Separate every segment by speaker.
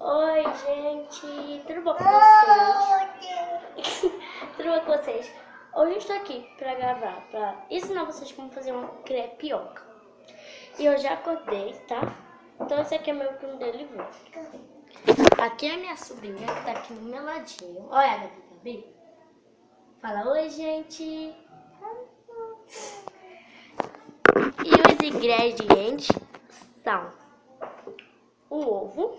Speaker 1: Oi, gente, tudo bom com vocês? Tudo bom com vocês? Hoje eu estou aqui para gravar, para ensinar vocês como fazer uma crepioca. E eu já acordei, tá? Então esse aqui é meu primeiro vlog. Aqui é a minha sobrinha que tá aqui no meu ladinho. Olha a Gabi. Fala oi, gente. E os ingredientes são um ovo.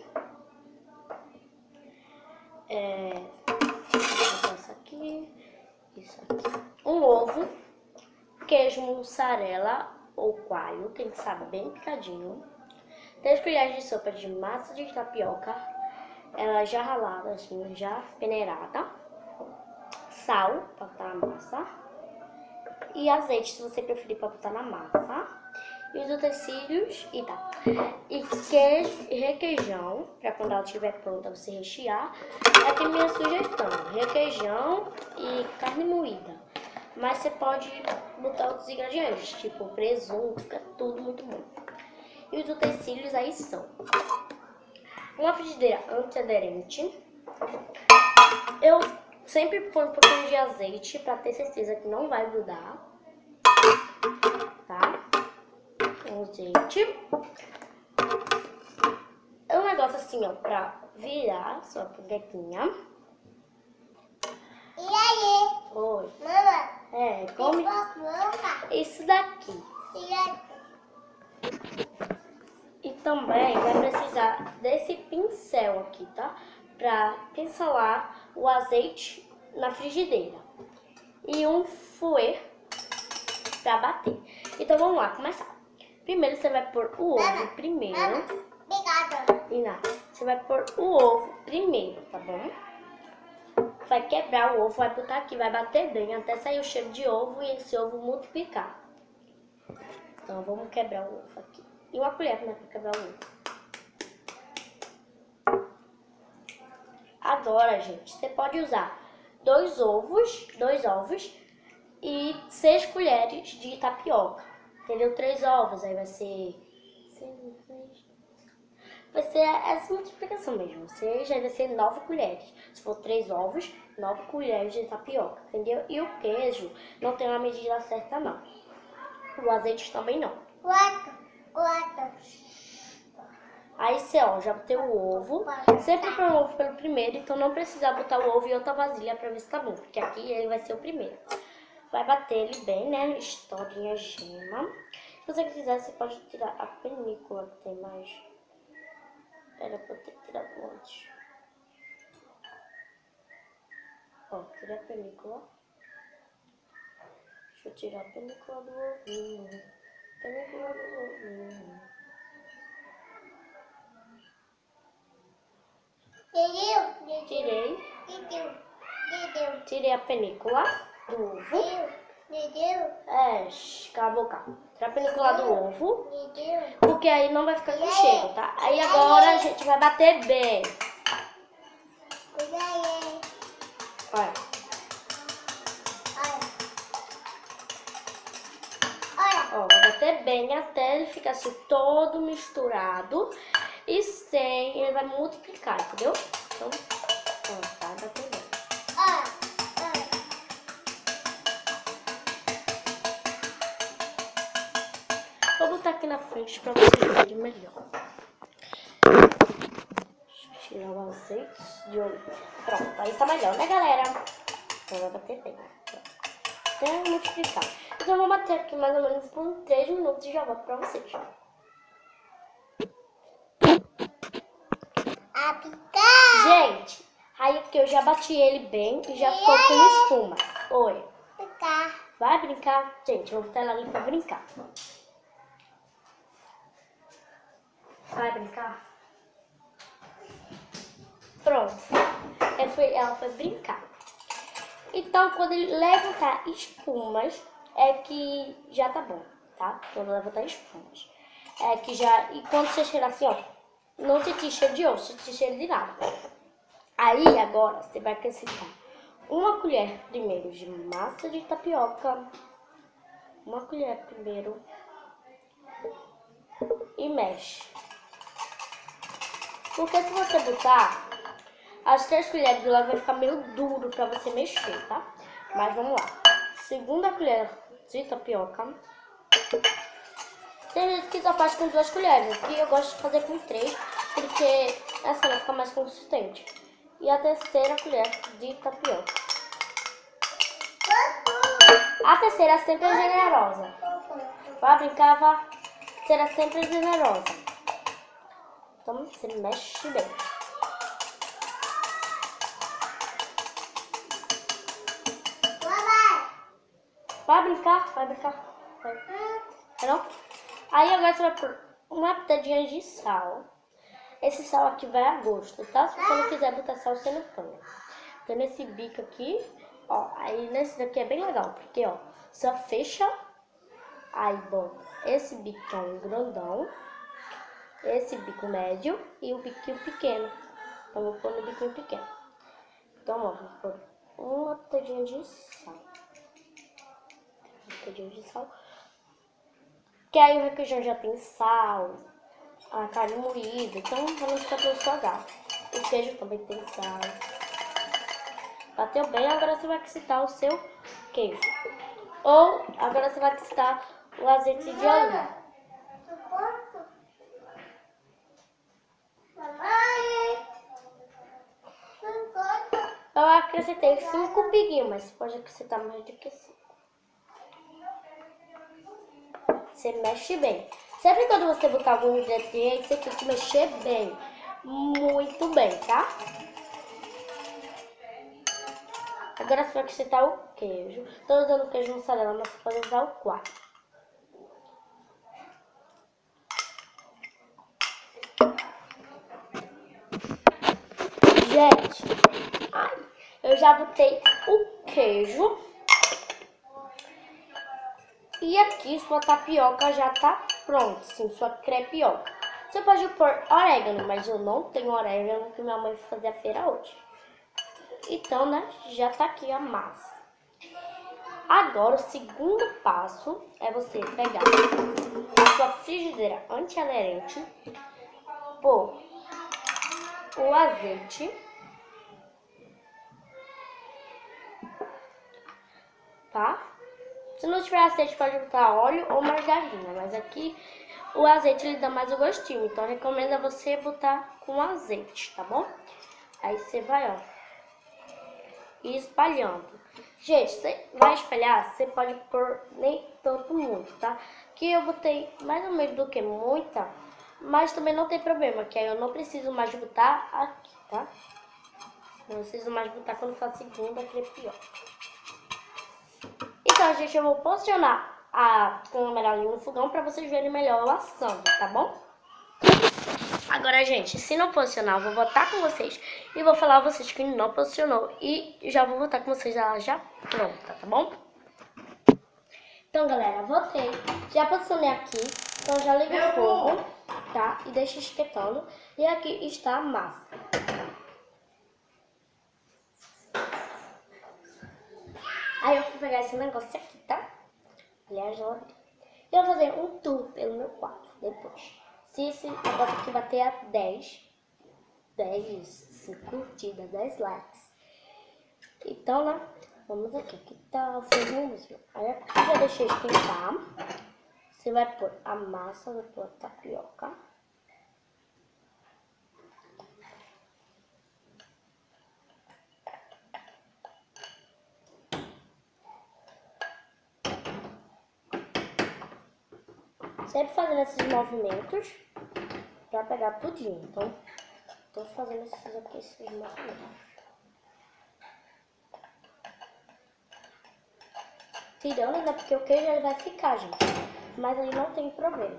Speaker 1: Isso aqui. Um ovo, queijo mussarela ou coalho, tem que saber bem picadinho. 3 colheres de sopa de massa de tapioca, ela já ralada, assim, já peneirada. Sal para botar na massa. E azeite, se você preferir, para botar na massa. E os utensílios e tá. E queijo, requeijão, para quando ela estiver pronta você rechear. Aqui é minha sugestão, requeijão e carne moída. Mas você pode botar outros ingredientes, tipo presunto, fica tudo muito bom. E os utensílios aí são uma frigideira antiaderente. Eu sempre ponho um pouquinho de azeite para ter certeza que não vai grudar, tá? Azeite. É um negócio assim, ó, pra virar sua bonequinha.
Speaker 2: E aí?
Speaker 1: Oi.
Speaker 2: Mama?
Speaker 1: Come isso daqui. E também vai precisar desse pincel aqui, tá? Pra pincelar o azeite na frigideira. E um fouet pra bater. Então vamos lá, começar. Primeiro você vai pôr o ovo primeiro.
Speaker 2: Obrigada.
Speaker 1: E nada. Você vai pôr o ovo primeiro, tá bom? Vai quebrar o ovo, vai botar aqui, vai bater bem até sair o cheiro de ovo e esse ovo multiplicar. Então vamos quebrar o ovo aqui. E uma colher, né, pra quebrar o ovo. Agora, gente, você pode usar 2 ovos e 6 colheres de tapioca. Entendeu? 3 ovos, aí vai ser essa multiplicação mesmo. Já vai ser 9 colheres. Se for 3 ovos, 9 colheres de tapioca, entendeu? E o queijo não tem uma medida certa, não. O azeite também não. Aí você, ó, já botei o ovo. Sempre põe o ovo pelo primeiro, então não precisa botar o ovo em outra vasilha pra ver se tá bom, porque aqui ele vai ser o primeiro. Vai bater ele bem, né? Estourinha a gema. Se você quiser, você pode tirar a película que tem mais. Era pra eu ter tirado antes. Ó, tirei a película. Deixa eu tirar a película do ovinho. Película do ovinho. Tirei a película do ovo. Cala a boca. Tirei a película do ovo. Porque aí não vai ficar com cheiro, tá? Aí agora a gente vai bater bem. Olha. Ó, vai bater bem até ele ficar assim todo misturado. E sem, ele vai multiplicar, entendeu? Então, ó, tá batendo bem. Vou botar aqui na frente pra vocês verem melhor. Deixa eu tirar o azeite de olho. Pronto, aí tá melhor, né, galera? Então vai bater bem. Até multiplicar. Então eu vou bater aqui mais ou menos por 3 minutos e já volto pra vocês. Gente, aí aqui eu já bati ele bem e já ficou com espuma. Oi. Vai brincar? Gente, eu vou botar ela ali pra brincar. Vai brincar? Pronto. Ela foi brincar. Então, quando ele levantar espumas, é que já tá bom, tá? Quando levantar espumas. É que já... E quando você cheirar assim, ó, não sentir cheiro de ovo, sentir cheiro de nada. Aí, agora, você vai acrescentar 1 colher primeiro de massa de tapioca. 1 colher primeiro. E mexe. Porque se você botar as 3 colheres de lava vai ficar meio duro pra você mexer, tá? Mas vamos lá. Segunda colher de tapioca. Tem gente que só faz com 2 colheres. E eu gosto de fazer com 3, porque assim vai ficar mais consistente. E a terceira colher de tapioca. A terceira sempre é generosa. Vai brincar, vá. A terceira sempre é generosa. Então você mexe bem. Vai brincar, vai brincar. Vai. Não? Aí agora você vai pôr uma pitadinha de sal. Esse sal aqui vai a gosto, tá? Se você não quiser botar sal, você não põe. Então nesse bico aqui, ó, aí nesse daqui é bem legal, porque ó, só fecha, aí bota esse bicão grandão, esse bico médio e o biquinho pequeno. Então vou pôr no biquinho pequeno. Então ó, vou pôr uma pitadinha de sal. Uma pitadinha de sal. Que aí o requeijão já tem sal, a carne moída, então não fica tão salgado. O queijo também tem sal. Bateu bem, agora você vai acrescentar o seu queijo. Ou agora você vai acrescentar o azeite de oliva. Eu acrescentei 5 piguinhos, mas você pode acrescentar mais do que 5. Você mexe bem. Sempre quando você botar algum ingrediente, você tem que mexer bem. Muito bem, tá? Agora você vai acrescentar o queijo. Estou usando o queijo mussarela, mas você pode usar o coalho. Gente, eu já botei o queijo. E aqui sua tapioca já tá pronta, sim, sua crepioca. Você pode pôr orégano, mas eu não tenho orégano, porque minha mãe foi fazer a feira hoje. Então, né, já tá aqui a massa. Agora, o segundo passo é você pegar a sua frigideira antiaderente, pôr o azeite, tá? Se não tiver azeite, pode botar óleo ou margarina, mas aqui o azeite ele dá mais o gostinho, então recomendo você botar com azeite, tá bom? Aí você vai, ó, ir espalhando. Gente, você vai espalhar, você pode pôr nem tanto muito, tá? Aqui eu botei mais ou menos do que muita, mas também não tem problema, que aí eu não preciso mais botar aqui, tá? Não preciso mais botar quando for a segunda crepioca. Então, gente, eu vou posicionar a câmera ali no fogão para vocês verem melhor o assando, tá bom? Agora, gente, se não posicionar, eu vou voltar com vocês e vou falar a vocês que não posicionou. E já vou voltar com vocês ela já pronta, tá bom? Então, galera, voltei. Já posicionei aqui, então já ligo o fogo, tá? E deixo esquentando. E aqui está a massa. Aí eu vou pegar esse negócio aqui, tá? Aliás, eu vou fazer um tour pelo meu quarto depois. Se esse negócio aqui bater a 10 curtidas, 10 likes. Então, né? Vamos aqui. Aqui tá o fogozinho. Aí aqui já deixei esquentar. Você vai pôr a massa, vai pôr a tapioca. Sempre fazendo esses movimentos pra pegar tudinho. Então, tô fazendo esses movimentos. Tirando, né? Porque o queijo ele vai ficar, gente. Mas aí não tem problema.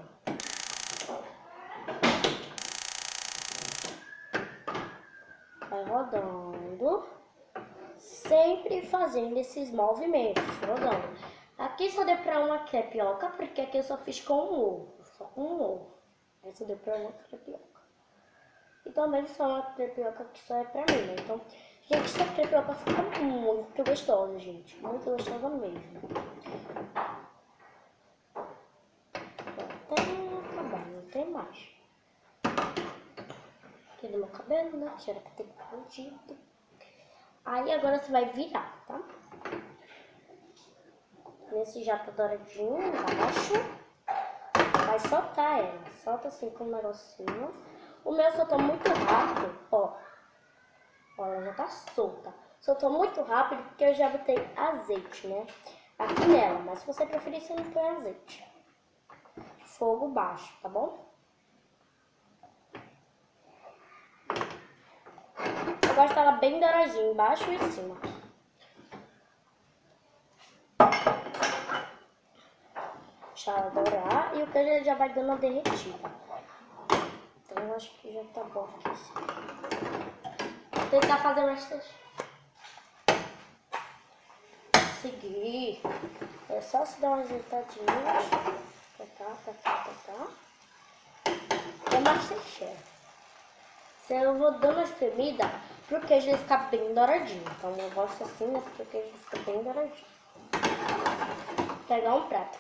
Speaker 1: Vai rodando. Sempre fazendo esses movimentos. Rodando. Aqui só deu pra uma crepioca, porque aqui eu só fiz com um ovo. Só com um ovo. Aí só deu pra uma crepioca. E também só uma crepioca que só é pra mim, né? Então, gente, essa crepioca fica muito gostosa, gente. Muito gostosa mesmo. Até acabar, não tem mais. aqui do meu cabelo, né? Que era pra ter protegido. Aí agora você vai virar, tá? Nesse jato douradinho embaixo. Vai soltar ela. Solta assim com um negocinho. O meu soltou muito rápido, ó. Ó, ela já tá solta. Soltou muito rápido porque eu já botei azeite, né? Aqui nela. Mas se você preferir, você não põe azeite. Fogo baixo, tá bom? Eu gosto dela bem douradinha, embaixo e em cima. Deixa ela dourar e o queijo já vai dando uma derretida. Então eu acho que já tá bom aqui assim. Vou tentar fazer mais três. Seguir. É só se dar uma ajeitadinha. Tá. É Masterchef. Eu vou dando a espremida pro queijo ele ficar bem douradinho. Então eu gosto assim, né? Porque o queijo fica bem douradinho. Vou pegar um prato.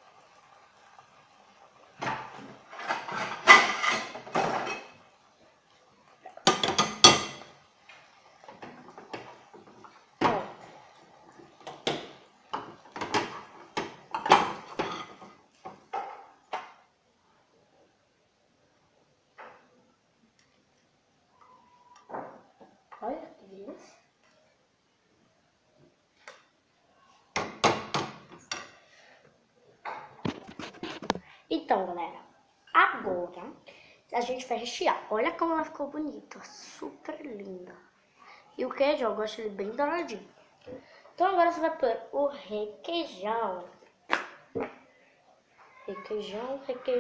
Speaker 1: Olha que delícia. Então, galera, agora a gente vai rechear. Olha como ela ficou bonita, super linda. E o queijo, eu gosto ele bem douradinho. Então agora você vai pôr o requeijão. Requeijão.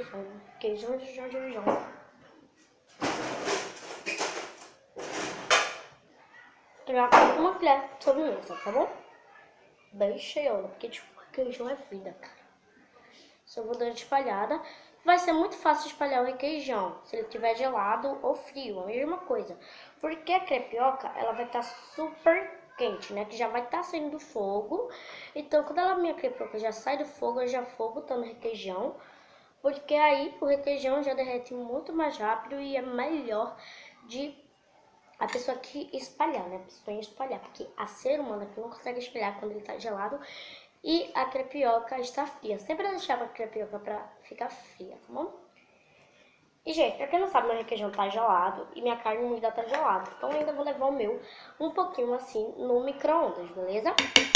Speaker 1: Pegar uma colher de sobremesa, tá bom? Bem cheiona, porque tipo, requeijão é vida, cara. Só vou dar uma espalhada. Vai ser muito fácil espalhar o requeijão, se ele estiver gelado ou frio, a mesma coisa. Porque a crepioca, ela vai estar super quente, né? Que já vai estar saindo do fogo. Então, quando a minha crepioca já sai do fogo, eu já vou botando requeijão. Porque aí o requeijão já derrete muito mais rápido e é melhor de a pessoa que espalhar, né? A pessoa espalhar, porque a ser humana que não consegue espalhar quando ele tá gelado e a crepioca está fria. Sempre deixava a crepioca pra ficar fria, tá bom? E, gente, pra quem não sabe, meu requeijão tá gelado e minha carne moída tá gelada. Então, eu ainda vou levar o meu um pouquinho assim no micro-ondas, beleza?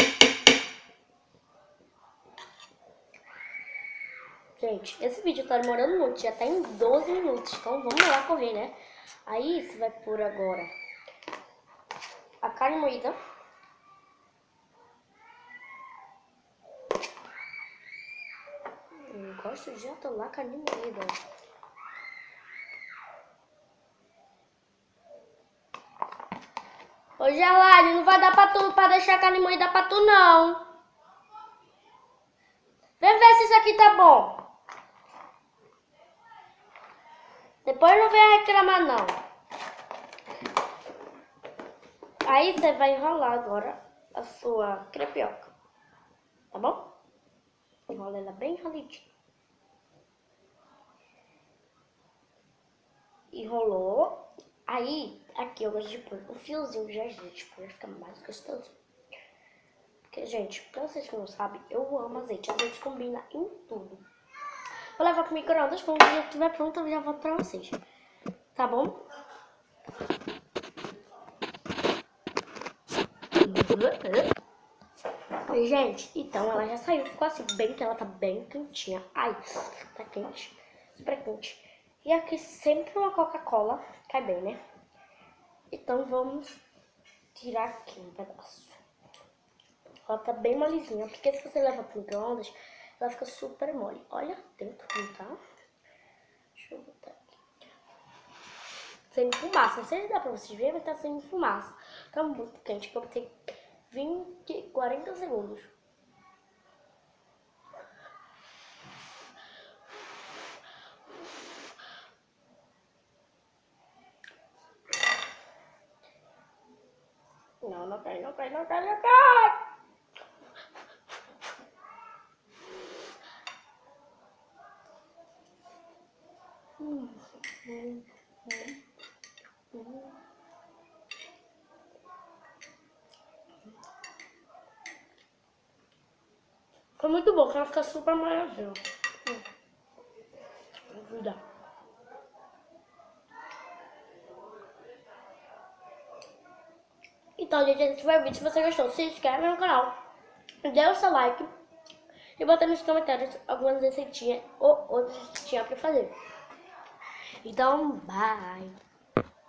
Speaker 1: Gente, esse vídeo tá demorando muito, já tá em 12 minutos. Então, vamos lá correr, né? Aí, você vai pôr agora a carne moída. Eu gosto de atolar a carne moída. Ô, Gelade, não vai dar pra deixar a carne moída pra tu, não. Vem ver se isso aqui tá bom. Depois não venha reclamar, não. Aí você vai enrolar agora a sua crepioca. Tá bom? Enrola ela bem enroladinha. Enrolou. Aí, aqui eu gosto de pôr um fiozinho de azeite pra ficar mais gostoso. Porque, gente, pra vocês que não sabem, eu amo azeite. Azeite combina em tudo. Vou levar pro micro-ondas. Quando já estiver pronto, eu já volto pra vocês. Tá bom? Gente, então ela já saiu. Ficou assim, bem que ela tá bem quentinha. Ai, tá quente. Super quente. E aqui sempre uma Coca-Cola. Cai bem, né? Então vamos tirar aqui um pedaço. Ela tá bem molezinha, porque se você leva pro micro-ondas, ela fica super mole. Olha dentro, tá? Deixa eu botar aqui. Sem fumaça. Não sei se dá pra vocês verem, mas tá sem fumaça. Tá muito quente, que eu botei 40 segundos. Não cai. Foi muito bom, que ela fica super maiorzinha. Vou cuidar. Então, gente, esse foi o vídeo. Se você gostou, se inscreve no canal, dê o seu like e bota nos comentários algumas receitinhas ou outras receitinhas pra fazer. Então, bye!